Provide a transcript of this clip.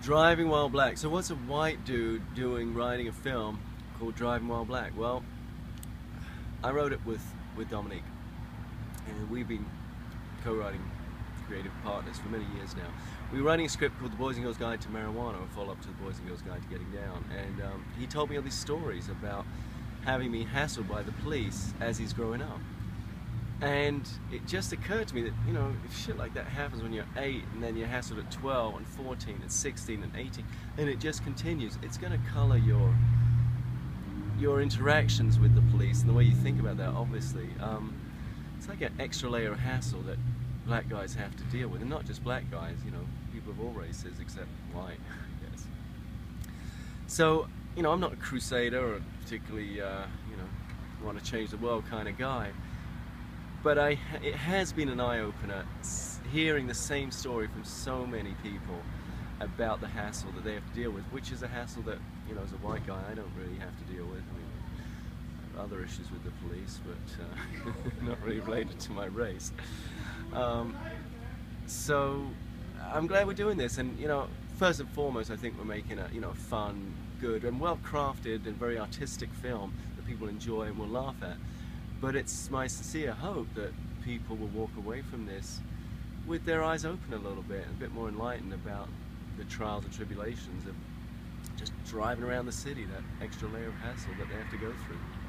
Driving While Black. So what's a white dude doing writing a film called Driving While Black? Well, I wrote it with Dominique, and we've been co-writing creative partners for many years now. We were writing a script called The Boys and Girls Guide to Marijuana, a follow-up to The Boys and Girls Guide to Getting Down, and he told me all these stories about having been hassled by the police as he's growing up. And it just occurred to me that, you know, if shit like that happens when you're 8 and then you're hassled at 12 and 14 and 16 and 18 and it just continues, it's going to colour your interactions with the police and the way you think about that, obviously. It's like an extra layer of hassle that black guys have to deal with, and not just black guys, you know, people of all races except white, I guess. So, you know, I'm not a crusader or particularly, you know, want to change the world kind of guy. But it has been an eye-opener hearing the same story from so many people about the hassle that they have to deal with, which is a hassle that, you know, as a white guy, I don't really have to deal with. I mean, I have other issues with the police, but not really related to my race. So I'm glad we're doing this, and, you know, first and foremost, I think we're making a, you know, fun, good, and well-crafted and very artistic film that people enjoy and will laugh at. But it's my sincere hope that people will walk away from this with their eyes open a little bit, and a bit more enlightened about the trials and tribulations of just driving around the city, that extra layer of hassle that they have to go through.